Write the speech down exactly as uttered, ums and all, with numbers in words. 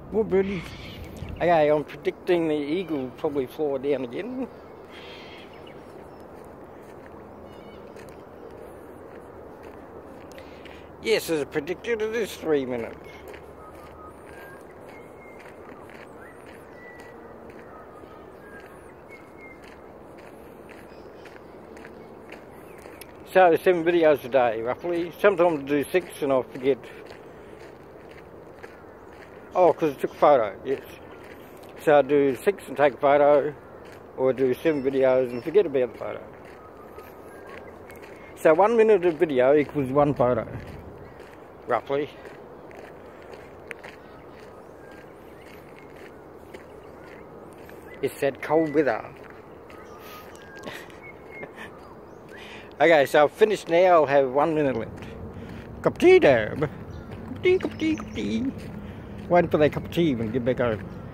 More birdies. Okay, I'm predicting the eagle will probably fly down again. Yes, as predicted, it is three minutes. So, seven videos a day, roughly. Sometimes I do six and I forget. Oh, because I took a photo, yes. So I do six and take a photo, or I do seven videos and forget about the photo. So one minute of video equals one photo, roughly. It's that cold weather. Okay, so I've finished now, I'll have one minute left. Cup of tea, Dab. Cup of tea, cup of tea, cup of tea. Waiting for that cup of tea when I get back home.